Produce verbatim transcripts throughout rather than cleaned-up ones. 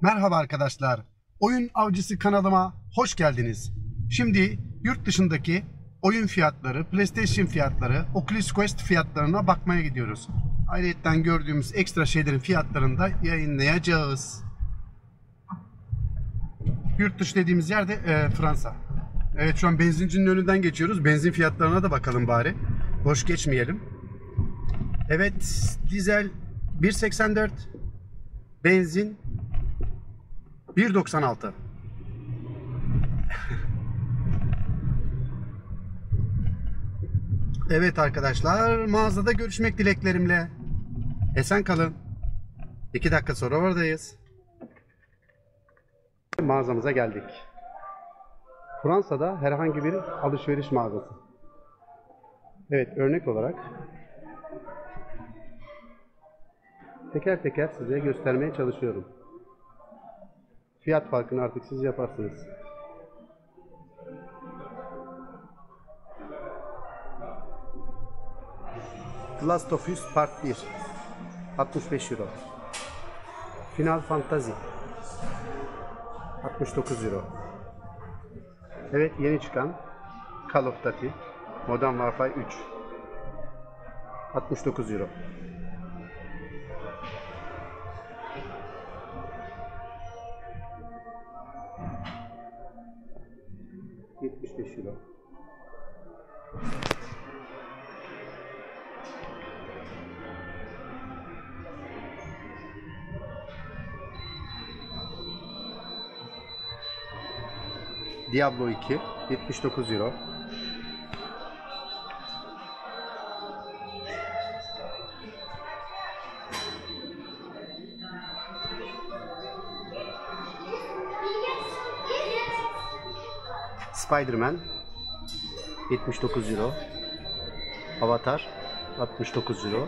Merhaba arkadaşlar. Oyun Avcısı kanalıma hoş geldiniz. Şimdi yurt dışındaki oyun fiyatları, PlayStation fiyatları, Oculus Quest fiyatlarına bakmaya gidiyoruz. Ayrıca gördüğümüz ekstra şeylerin fiyatlarını da yayınlayacağız. Yurt dışı dediğimiz yerde e, Fransa. Evet, şu an benzincinin önünden geçiyoruz. Benzin fiyatlarına da bakalım bari. Boş geçmeyelim. Evet, dizel bir seksen dört, benzin bir doksan altı. Evet arkadaşlar, mağazada görüşmek dileklerimle. Esen kalın. iki dakika sonra oradayız. Mağazamıza geldik. Fransa'da herhangi bir alışveriş mağazası. Evet, örnek olarak teker teker size göstermeye çalışıyorum. Fiyat farkını artık siz yaparsınız. Last of Us Part bir altmış beş euro. Final Fantasy altmış dokuz euro. Evet, yeni çıkan Call of Duty Modern Warfare üç altmış dokuz euro. yetmiş beş euro. Diablo iki yetmiş dokuz euro. Spider-Man yetmiş dokuz euro. Avatar altmış dokuz euro.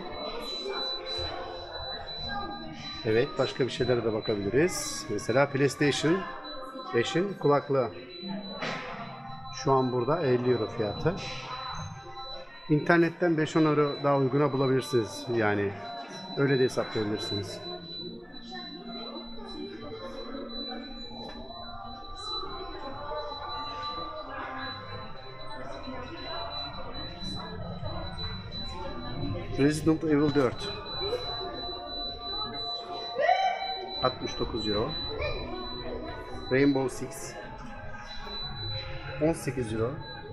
Evet, başka bir şeylere de bakabiliriz. Mesela PlayStation beşin kulaklığı. Şu an burada elli euro fiyatı. İnternetten beş on euro daha uyguna bulabilirsiniz. Yani öyle de hesaplayabilirsiniz. Resident Evil dört altmış dokuz euro. Rainbow Six on sekiz euro.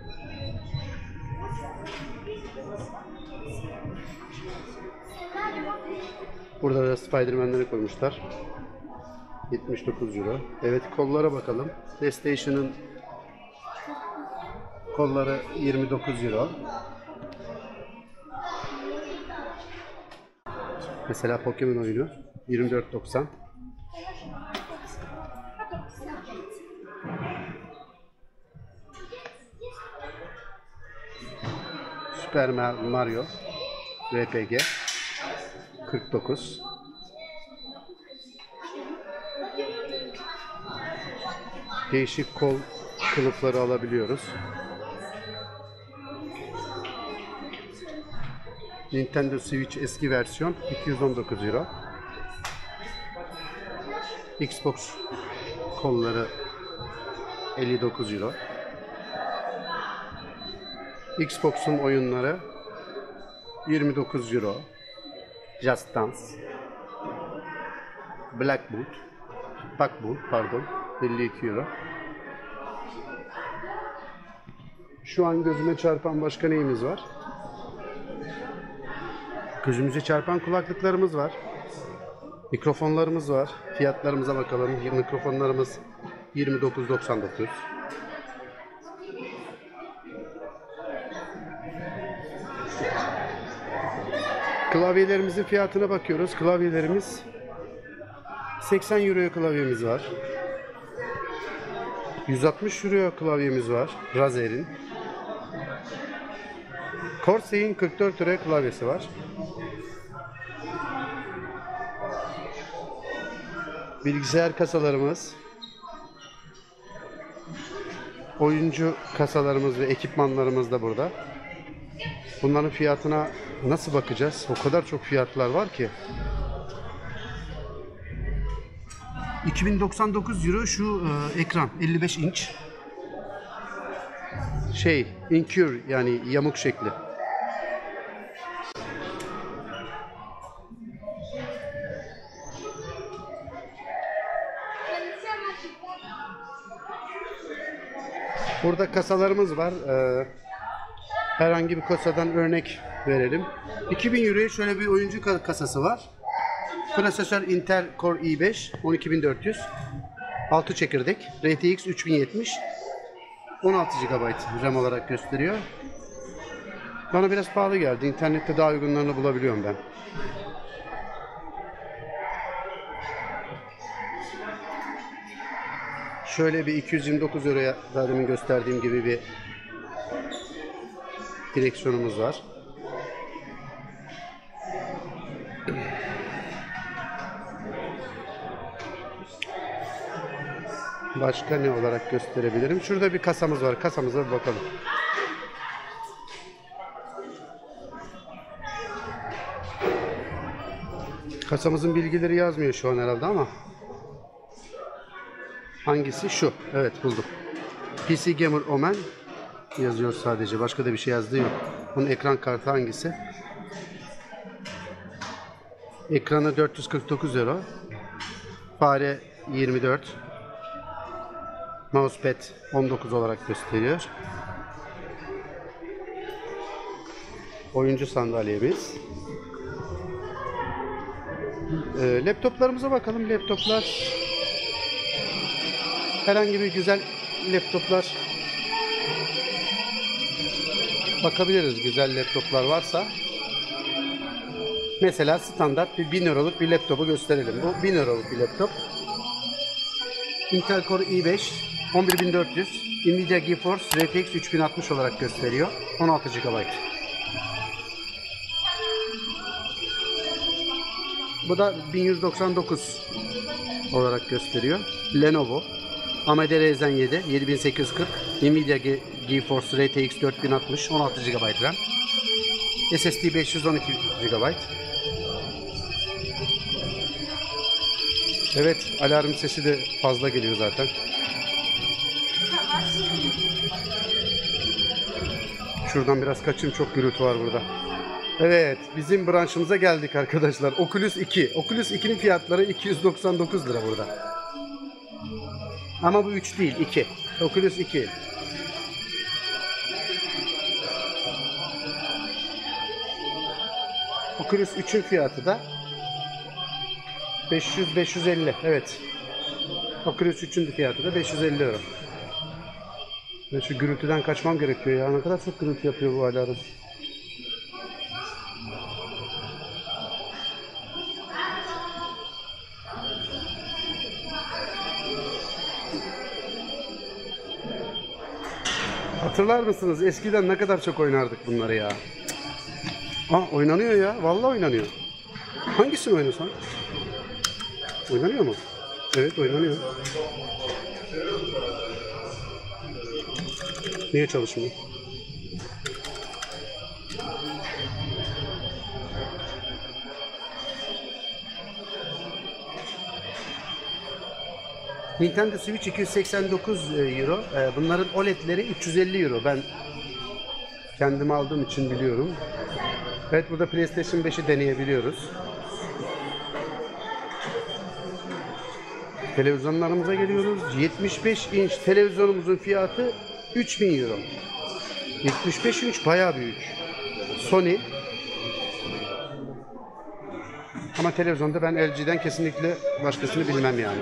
Burada da Spider-Man'leri koymuşlar. yetmiş dokuz euro. Evet, kollara bakalım. PlayStation'ın kolları yirmi dokuz euro. Mesela Pokemon oyunu yirmi dört doksan. Super Mario R P G kırk dokuz. Değişik kol kılıfları alabiliyoruz. Nintendo Switch eski versiyon iki yüz on dokuz euro. Xbox kolları elli dokuz euro. Xbox'un oyunları yirmi dokuz euro. Just Dance, Black Boot, Pac Boot pardon elli iki euro. Şu an gözüme çarpan başka neyimiz var? Gözümüze çarpan kulaklıklarımız var. Mikrofonlarımız var. Fiyatlarımıza bakalım. Mikrofonlarımız yirmi dokuz doksan dokuz. Klavyelerimizin fiyatına bakıyoruz. Klavyelerimiz seksen euroya klavyemiz var. yüz altmış euroya klavyemiz var. Razer'in. Corsair'in kırk dört euroya klavyesi var. Bilgisayar kasalarımız, oyuncu kasalarımız ve ekipmanlarımız da burada. Bunların fiyatına nasıl bakacağız? O kadar çok fiyatlar var ki. iki bin doksan dokuz euro şu e, ekran elli beş inç. Şey, incure yani yamuk şekli. Burada kasalarımız var. Ee, herhangi bir kasadan örnek verelim. iki bin euroya şöyle bir oyuncu kasası var. Prosesör Intel Core i beş on iki bin dört yüz. altı çekirdek. R T X üç bin yetmiş. on altı gigabayt RAM olarak gösteriyor. Bana biraz pahalı geldi. İnternette daha uygunlarını bulabiliyorum ben. Şöyle bir iki yüz yirmi dokuz euroya daha demin gösterdiğim gibi bir direksiyonumuz var. Başka ne olarak gösterebilirim? Şurada bir kasamız var. Kasamıza bir bakalım. Kasamızın bilgileri yazmıyor şu an herhalde ama hangisi? Şu. Evet, buldum. P C Gamer Omen yazıyor sadece. Başka da bir şey yazdığı yok. Bunun ekran kartı hangisi? Ekranı dört yüz kırk dokuz euro. Fare yirmi dört. Mousepad on dokuz olarak gösteriyor. Oyuncu sandalyemiz. E, laptoplarımıza bakalım. Laptoplar herhangi bir güzel laptoplar bakabiliriz. Güzel laptoplar varsa. Mesela standart bir bin euroluk bir laptopu gösterelim. Bu bin euroluk bir laptop. Intel Core i beş on bir bin dört yüz, Nvidia GeForce R T X üç bin altmış olarak gösteriyor. on altı gigabayt. Bu da bin yüz doksan dokuz olarak gösteriyor. Lenovo A M D Ryzen yedi yedi bin sekiz yüz kırk, Nvidia Ge GeForce R T X dört bin altmış on altı gigabayt RAM. S S D beş yüz on iki gigabayt. Evet, alarm sesi de fazla geliyor zaten. Şuradan biraz kaçayım, çok gürültü var burada. Evet, bizim branşımıza geldik arkadaşlar. Oculus iki. Oculus iki'nin fiyatları iki yüz doksan dokuz lira burada. Ama bu üç değil, iki. Oculus iki. Oculus üçün fiyatı da beş yüz beş yüz elli. Evet. Oculus üçün fiyatı da beş yüz elli euro. Ben şu gürültüden kaçmam gerekiyor ya. Ne kadar çok gürültü yapıyor bu alarm. Hatırlar mısınız? Eskiden ne kadar çok oynardık bunları ya. Aa, oynanıyor ya. Vallahi oynanıyor. Hangisini oynasan? Oynanıyor mu? Evet, oynanıyor. Niye çalışmıyor? Nintendo Switch iki yüz seksen dokuz euro. Bunların O L E D'leri üç yüz elli euro. Ben kendim aldığım için biliyorum. Evet, burada PlayStation beşi deneyebiliyoruz. Televizyonlarımıza geliyoruz. yetmiş beş inç televizyonumuzun fiyatı üç bin euro. yetmiş beş inç bayağı büyük. Sony. Ama televizyonda ben L G'den kesinlikle başkasını bilmem yani.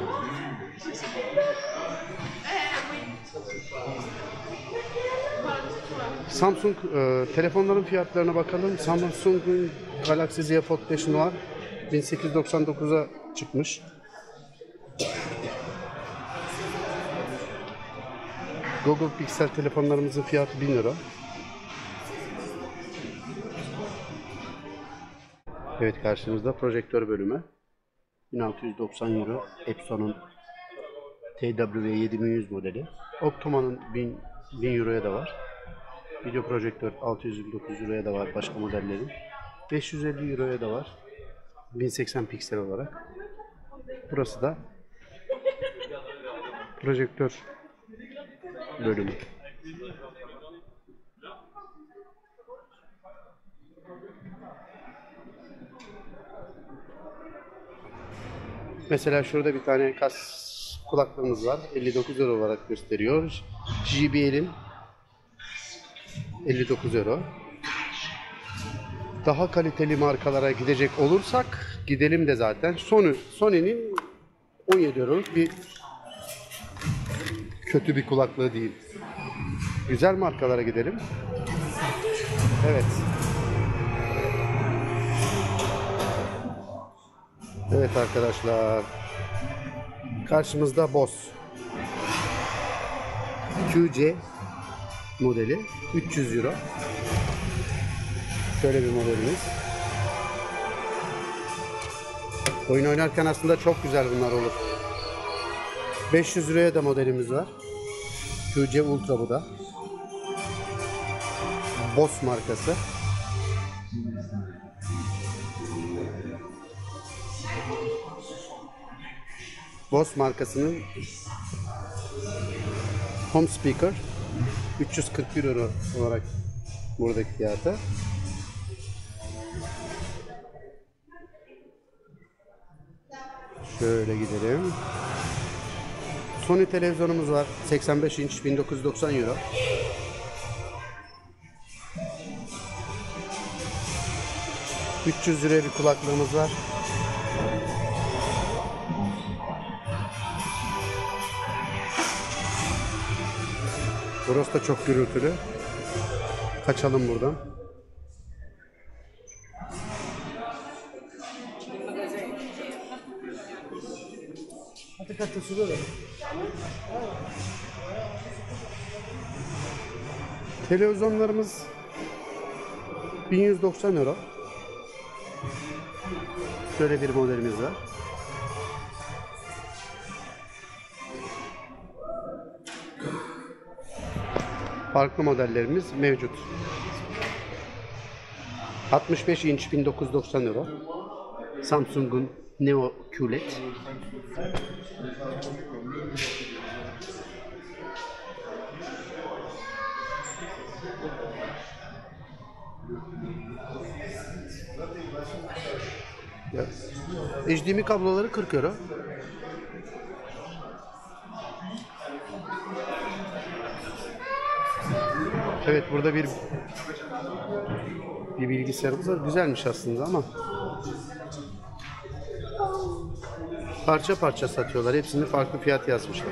Samsung e, telefonların fiyatlarına bakalım. Samsung'un Galaxy Z Fold beş Noir bin sekiz yüz doksan dokuza çıkmış. Google Pixel telefonlarımızın fiyatı bin lira. Evet, karşımızda projektör bölümü. bin altı yüz doksan euro. Epson'un T W yedi bin yüz modeli. Optoma'nın bin euroya da var. Video projektör altı yüz yirmi dokuz euroya da var başka modellerin. beş yüz elli euroya da var. bin seksen piksel olarak. Burası da Projektör bölümü. Mesela şurada bir tane kas kulaklığımız var. elli dokuz euro olarak gösteriyor. J B L'in elli dokuz euro. Daha kaliteli markalara gidecek olursak gidelim de zaten. Sony, Sony'nin on yedi euroluk bir kötü bir kulaklığı değil. Güzel markalara gidelim. Evet. Evet arkadaşlar. Karşımızda Bose Q C modeli üç yüz euro. Şöyle bir modelimiz. Oyun oynarken aslında çok güzel bunlar olur. beş yüz euroya da modelimiz var. Q C Ultra bu da. Bose markası. Bose markasının home speaker üç yüz kırk bir euro olarak buradaki fiyatı. Şöyle gidelim. Sony televizyonumuz var. seksen beş inç bin dokuz yüz doksan euro. üç yüz liraya bir kulaklığımız var. Burası da çok gürültülü. Kaçalım buradan. Televizyonlarımız bin yüz doksan euro. Şöyle bir modelimiz var. Farklı modellerimiz mevcut. altmış beş inç bin dokuz yüz doksan euro. Samsung'un Neo Q L E D. H D M I kabloları kırk euro. Evet, burada bir bir bilgisayarımız var. Güzelmiş aslında ama parça parça satıyorlar. Hepsini farklı fiyat yazmışlar.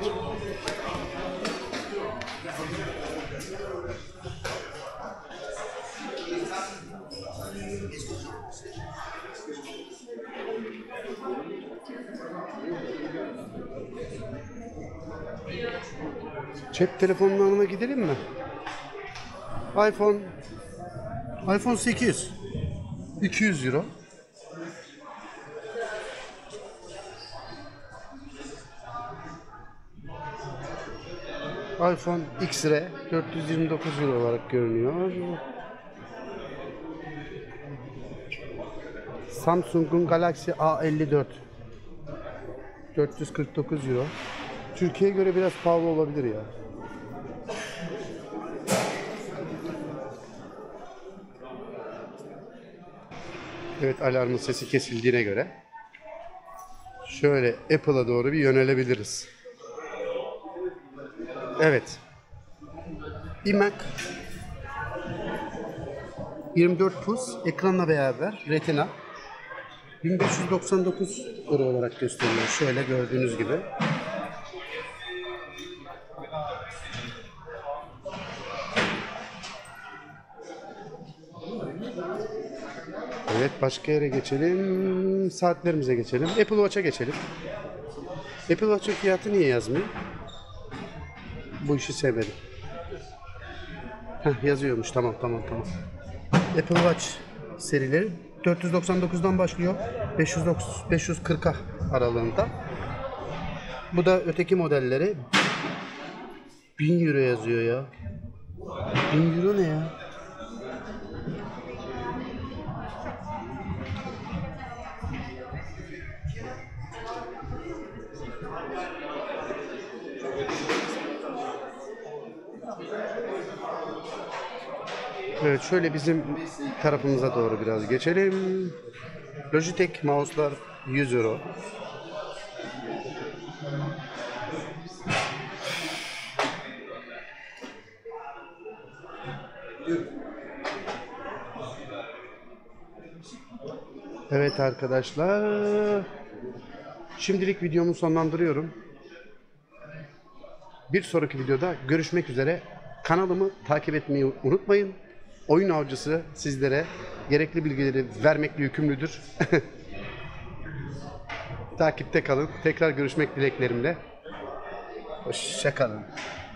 Cep telefonlarına gidelim mi? iPhone iPhone sekiz iki yüz euro. iPhone X-Ray dört yüz yirmi dokuz euro olarak görünüyor. Samsung'un Galaxy A elli dört dört yüz kırk dokuz euro. Türkiye'ye göre biraz pahalı olabilir ya. Evet, alarmın sesi kesildiğine göre şöyle Apple'a doğru bir yönelebiliriz. Evet. iMac yirmi dört pus ekranla beraber Retina bin beş yüz doksan dokuz euro olarak gösteriyor. Şöyle gördüğünüz gibi. Evet, başka yere geçelim. Saatlerimize geçelim. Apple Watch'a geçelim. Apple Watch'ın fiyatı niye yazmıyor? Bu işi sevmedim. Heh, yazıyormuş. Tamam tamam tamam. Apple Watch serileri dört yüz doksan dokuzdan başlıyor. beş yüz kırka aralığında. Bu da öteki modelleri bin euro yazıyor ya. bin euro ne ya? Evet, şöyle bizim tarafımıza doğru biraz geçelim. Logitech mouse'lar yüz euro. Evet arkadaşlar. Şimdilik videomu sonlandırıyorum. Bir sonraki videoda görüşmek üzere. Kanalımı takip etmeyi unutmayın. Oyun Avcısı sizlere gerekli bilgileri vermekle yükümlüdür. Takipte kalın. Tekrar görüşmek dileklerimle. Hoşça kalın.